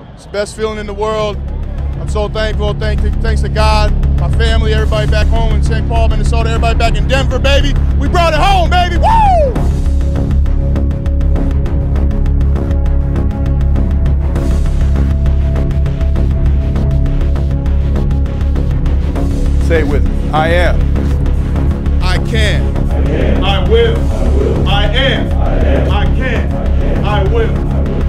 It's the best feeling in the world. I'm so thankful. Thanks to God, my family, everybody back home in St. Paul, Minnesota, everybody back in Denver, baby. We brought it home, baby. Woo! Say it with me. I am. I can. I can. I will. I will. I am. I am. I can. I will.